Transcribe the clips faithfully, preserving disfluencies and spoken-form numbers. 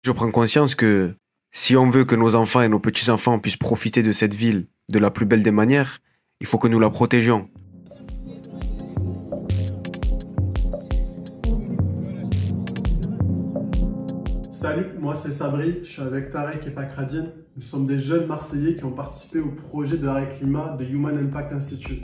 Je prends conscience que si on veut que nos enfants et nos petits-enfants puissent profiter de cette ville de la plus belle des manières, il faut que nous la protégions. Salut, moi c'est Sabri, je suis avec Tarek et Fakradine. Nous sommes des jeunes Marseillais qui ont participé au projet de Arrêt Climat de Human Impact Institute.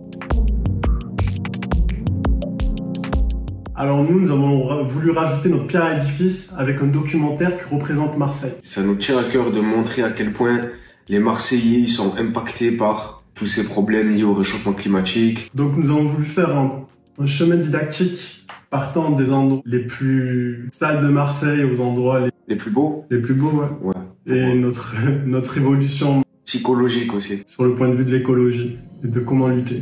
Alors nous, nous avons voulu rajouter notre pierre à l'édifice avec un documentaire qui représente Marseille. Ça nous tient à cœur de montrer à quel point les Marseillais sont impactés par tous ces problèmes liés au réchauffement climatique. Donc nous avons voulu faire un, un chemin didactique partant des endroits les plus sales de Marseille aux endroits les, les plus beaux. Les plus beaux, ouais. Ouais. Et ouais. notre, notre évolution psychologique aussi. Sur le point de vue de l'écologie et de comment lutter.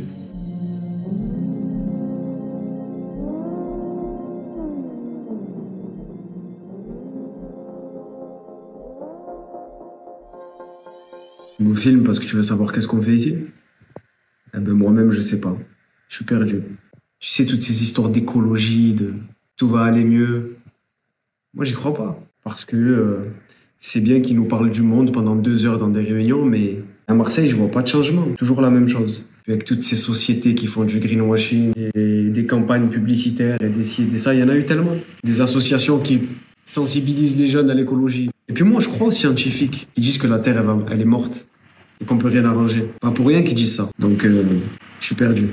Tu nous filmes parce que tu veux savoir qu'est-ce qu'on fait ici? Eh ben moi-même, je sais pas. Je suis perdu. Tu sais, toutes ces histoires d'écologie, de tout va aller mieux. Moi, j'y crois pas. Parce que euh, c'est bien qu'ils nous parlent du monde pendant deux heures dans des réunions, mais à Marseille, je vois pas de changement. Toujours la même chose. Avec toutes ces sociétés qui font du greenwashing et des campagnes publicitaires et des ci et des ça, il y en a eu tellement. Des associations qui sensibilisent les jeunes à l'écologie. Et puis moi, je crois aux scientifiques qui disent que la Terre, elle, va, elle est morte et qu'on peut rien arranger. Pas pour rien qu'ils disent ça. Donc, euh, je suis perdu.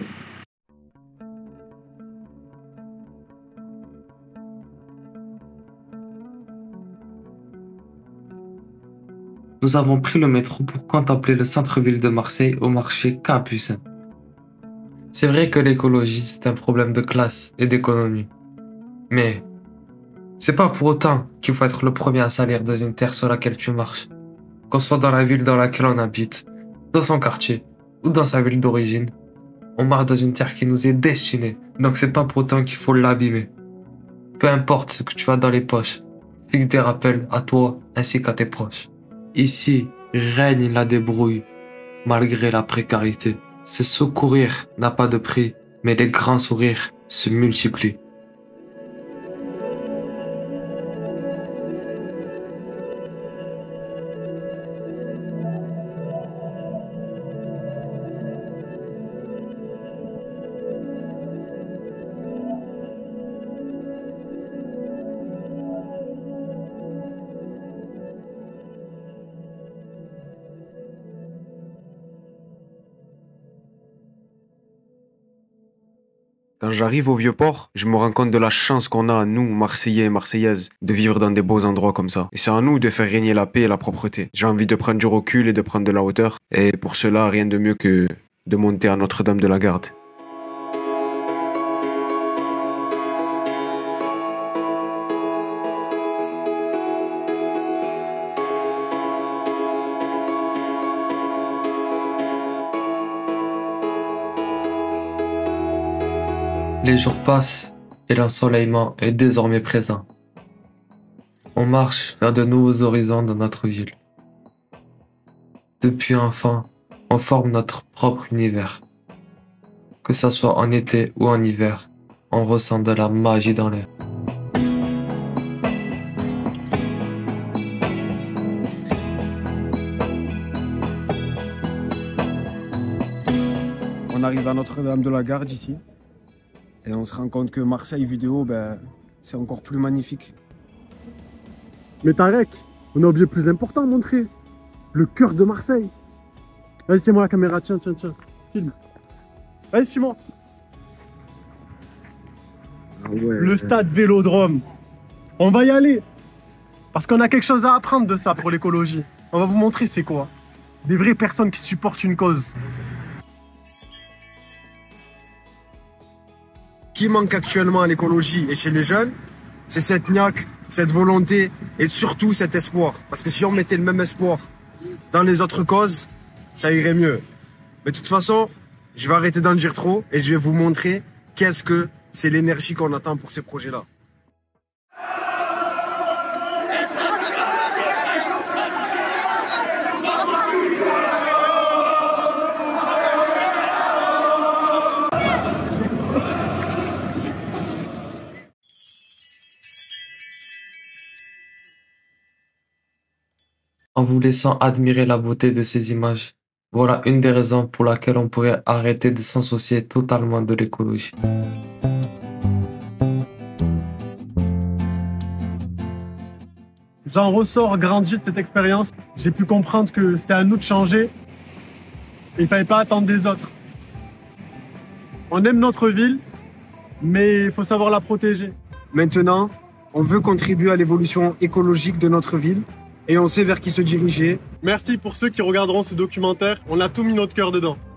Nous avons pris le métro pour contempler le centre-ville de Marseille au marché Capucin. C'est vrai que l'écologie, c'est un problème de classe et d'économie. Mais c'est pas pour autant qu'il faut être le premier à salir dans une terre sur laquelle tu marches. Qu'on soit dans la ville dans laquelle on habite, dans son quartier ou dans sa ville d'origine, on marche dans une terre qui nous est destinée. Donc c'est pas pour autant qu'il faut l'abîmer. Peu importe ce que tu as dans les poches, fixe des rappels à toi ainsi qu'à tes proches. Ici règne la débrouille, malgré la précarité. Se secourir n'a pas de prix, mais les grands sourires se multiplient. Quand j'arrive au Vieux-Port, je me rends compte de la chance qu'on a, nous, Marseillais et Marseillaises, de vivre dans des beaux endroits comme ça. Et c'est à nous de faire régner la paix et la propreté. J'ai envie de prendre du recul et de prendre de la hauteur. Et pour cela, rien de mieux que de monter à Notre-Dame de la Garde. Les jours passent et l'ensoleillement est désormais présent. On marche vers de nouveaux horizons dans notre ville. Depuis enfant, on forme notre propre univers. Que ça soit en été ou en hiver, on ressent de la magie dans l'air. On arrive à Notre-Dame de la Garde ici. Et on se rend compte que Marseille vidéo, ben, c'est encore plus magnifique. Mais Tarek, on a oublié le plus important à montrer. Le cœur de Marseille. Vas-y, tiens-moi la caméra, tiens, tiens, tiens. Filme. Vas-y, suis-moi. Ah ouais, le stade Vélodrome. On va y aller. Parce qu'on a quelque chose à apprendre de ça pour l'écologie. On va vous montrer c'est quoi. Des vraies personnes qui supportent une cause. Qui manque actuellement à l'écologie et chez les jeunes, c'est cette niaque, cette volonté et surtout cet espoir. Parce que si on mettait le même espoir dans les autres causes, ça irait mieux. Mais de toute façon, je vais arrêter d'en dire trop et je vais vous montrer qu'est-ce que c'est l'énergie qu'on attend pour ces projets-là. en vous laissant admirer la beauté de ces images. Voilà une des raisons pour laquelle on pourrait arrêter de s'en soucier totalement de l'écologie. J'en ressors grandi de cette expérience. J'ai pu comprendre que c'était à nous de changer. Et il fallait pas attendre des autres. On aime notre ville, mais il faut savoir la protéger. Maintenant, on veut contribuer à l'évolution écologique de notre ville et on sait vers qui se diriger. Merci pour ceux qui regarderont ce documentaire. On a tout mis notre cœur dedans.